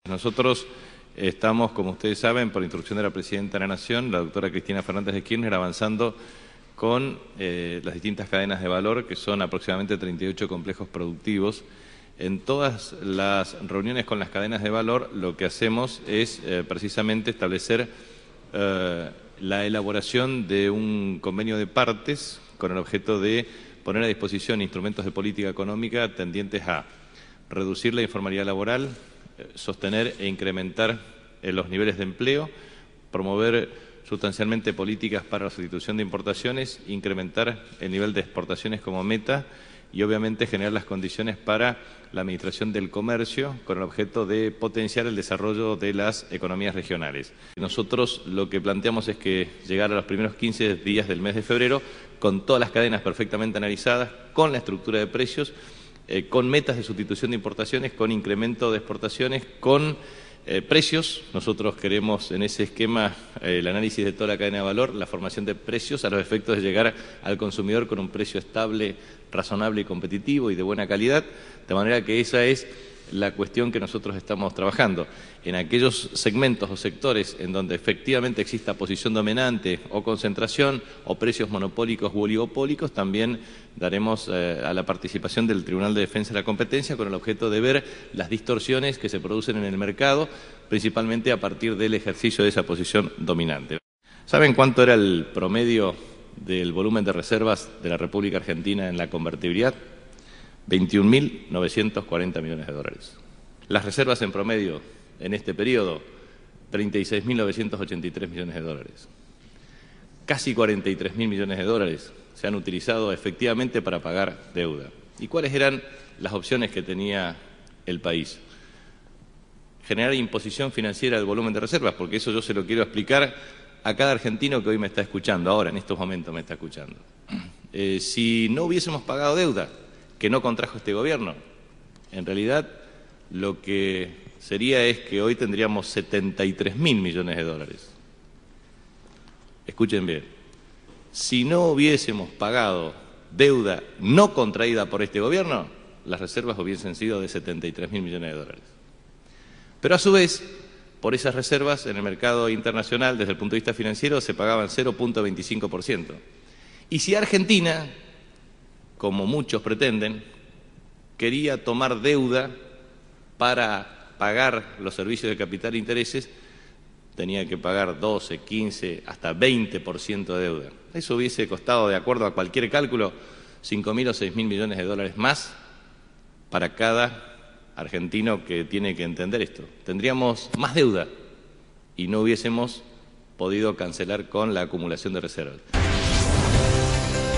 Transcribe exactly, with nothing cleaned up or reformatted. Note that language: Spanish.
Nosotros estamos, como ustedes saben, por instrucción de la Presidenta de la Nación, la doctora Cristina Fernández de Kirchner, avanzando con eh, las distintas cadenas de valor, que son aproximadamente treinta y ocho complejos productivos. En todas las reuniones con las cadenas de valor, lo que hacemos es eh, precisamente establecer eh, la elaboración de un convenio de partes con el objeto de poner a disposición instrumentos de política económica tendientes a reducir la informalidad laboral, sostener e incrementar los niveles de empleo, promover sustancialmente políticas para la sustitución de importaciones, incrementar el nivel de exportaciones como meta y obviamente generar las condiciones para la administración del comercio con el objeto de potenciar el desarrollo de las economías regionales. Nosotros lo que planteamos es que llegar a los primeros quince días del mes de febrero con todas las cadenas perfectamente analizadas, con la estructura de precios, Eh, con metas de sustitución de importaciones, con incremento de exportaciones, con eh, precios. Nosotros queremos en ese esquema eh, el análisis de toda la cadena de valor, la formación de precios a los efectos de llegar al consumidor con un precio estable, razonable y competitivo y de buena calidad, de manera que esa es la cuestión que nosotros estamos trabajando. En aquellos segmentos o sectores en donde efectivamente exista posición dominante o concentración o precios monopólicos u oligopólicos, también daremos eh, a la participación del Tribunal de Defensa de la Competencia con el objeto de ver las distorsiones que se producen en el mercado, principalmente a partir del ejercicio de esa posición dominante. ¿Saben cuánto era el promedio del volumen de reservas de la República Argentina en la convertibilidad? veintiún mil novecientos cuarenta millones de dólares. Las reservas en promedio en este periodo, treinta y seis mil novecientos ochenta y tres millones de dólares. Casi cuarenta y tres mil millones de dólares se han utilizado efectivamente para pagar deuda. ¿Y cuáles eran las opciones que tenía el país? Generar imposición financiera del volumen de reservas, porque eso yo se lo quiero explicar a cada argentino que hoy me está escuchando, ahora en estos momentos me está escuchando. Eh, si no hubiésemos pagado deuda, que no contrajo este gobierno, en realidad lo que sería es que hoy tendríamos setenta y tres mil millones de dólares. Escuchen bien, si no hubiésemos pagado deuda no contraída por este gobierno, las reservas hubiesen sido de setenta y tres mil millones de dólares. Pero a su vez, por esas reservas en el mercado internacional, desde el punto de vista financiero, se pagaban cero punto veinticinco por ciento. Y si Argentina, como muchos pretenden, quería tomar deuda para pagar los servicios de capital e intereses, tenía que pagar doce, quince, hasta veinte por ciento de deuda. Eso hubiese costado, de acuerdo a cualquier cálculo, cinco mil o seis mil millones de dólares más para cada argentino que tiene que entender esto. Tendríamos más deuda y no hubiésemos podido cancelar con la acumulación de reservas.